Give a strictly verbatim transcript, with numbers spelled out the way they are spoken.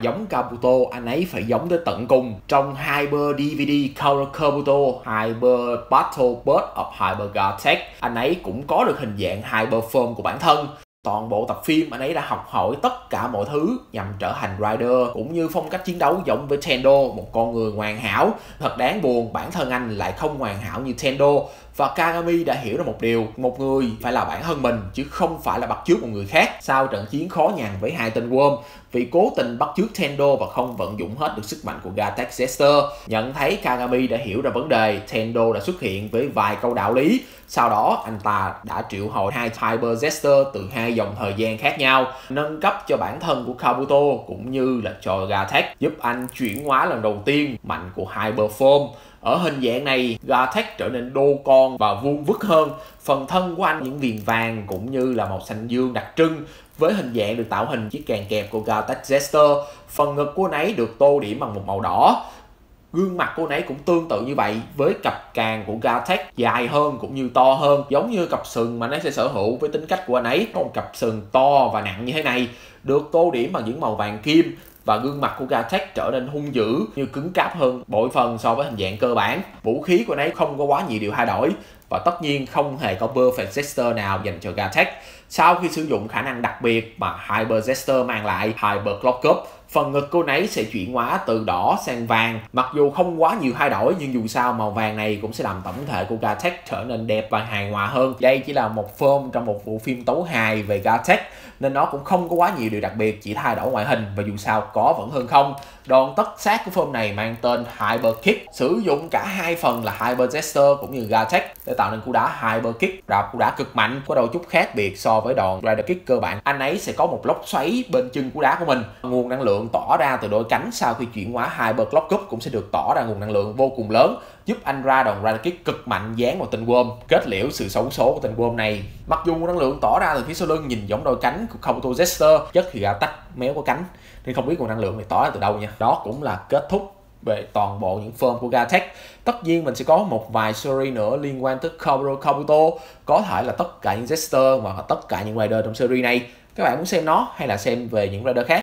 Giống Kabuto, anh ấy phải giống tới tận cùng. Trong Hyper đê vê đê Color Kabuto Hyper Battle Bird of Hyper Gartech, anh ấy cũng có được hình dạng Hyper Form của bản thân. Toàn bộ tập phim anh ấy đã học hỏi tất cả mọi thứ nhằm trở thành Rider, cũng như phong cách chiến đấu giống với Tendo, một con người hoàn hảo. Thật đáng buồn, bản thân anh lại không hoàn hảo như Tendo. Và Kagami đã hiểu ra một điều, một người phải là bản thân mình chứ không phải là bắt chước một người khác. Sau trận chiến khó nhằn với hai tên Worm, vì cố tình bắt chước Tendo và không vận dụng hết được sức mạnh của Gartech Jester. Nhận thấy Kagami đã hiểu ra vấn đề, Tendo đã xuất hiện với vài câu đạo lý. Sau đó anh ta đã triệu hồi hai Hyper Jester từ hai dòng thời gian khác nhau, nâng cấp cho bản thân của Kabuto cũng như là cho Gartech, giúp anh chuyển hóa lần đầu tiên mạnh của Hyper Form. Ở hình dạng này, Gartech trở nên đô con và vuông vức hơn. Phần thân của anh những viền vàng cũng như là màu xanh dương đặc trưng, với hình dạng được tạo hình chiếc càng kẹp của Gartech Jester. Phần ngực của anh ấy được tô điểm bằng một màu đỏ. Gương mặt của anh ấy cũng tương tự như vậy, với cặp càng của Gartech dài hơn cũng như to hơn, giống như cặp sừng mà anh ấy sẽ sở hữu với tính cách của anh ấy. Có một cặp sừng to và nặng như thế này, được tô điểm bằng những màu vàng kim. Và gương mặt của Gartech trở nên hung dữ như cứng cáp hơn bội phần so với hình dạng cơ bản. Vũ khí của anh ấy không có quá nhiều điều thay đổi, và tất nhiên không hề có Perfect Jester nào dành cho Gartech. Sau khi sử dụng khả năng đặc biệt mà Hyper Jester mang lại, Hyper Clock Up, phần ngực cô nấy sẽ chuyển hóa từ đỏ sang vàng. Mặc dù không quá nhiều thay đổi, nhưng dù sao màu vàng này cũng sẽ làm tổng thể của Gartech trở nên đẹp và hài hòa hơn. Đây chỉ là một form trong một bộ phim tấu hài về Gartech, nên nó cũng không có quá nhiều điều đặc biệt, chỉ thay đổi ngoại hình, và dù sao có vẫn hơn không. Đòn tất sát của form này mang tên Hyper Kick, sử dụng cả hai phần là Hyper Jester cũng như Gartech để tạo nên cú đá Hyper Kick, là cú đá cực mạnh, có đôi chút khác biệt so với đòn Rider Kick cơ bản. Anh ấy sẽ có một lốc xoáy bên chân cú đá của mình. Nguồn năng lượng tỏ ra từ đôi cánh sau khi chuyển hóa Hyper Clock Up cũng sẽ được tỏ ra nguồn năng lượng vô cùng lớn, giúp anh ra đòn Rider Kick cực mạnh dán vào tên Worm, kết liễu sự xấu số của tên Worm này. Mặc dù nguồn năng lượng tỏ ra từ phía sau lưng nhìn giống đôi cánh của Kabuto Jester, chất thì Gartech méo có cánh nên không biết nguồn năng lượng này tỏ ra từ đâu nha. Đó cũng là kết thúc về toàn bộ những form của Gartech. Tất nhiên mình sẽ có một vài series nữa liên quan tới Kabuto Kabuto, có thể là tất cả những Jester hoặc là tất cả những Rider trong series này. Các bạn muốn xem nó hay là xem về những Rider khác?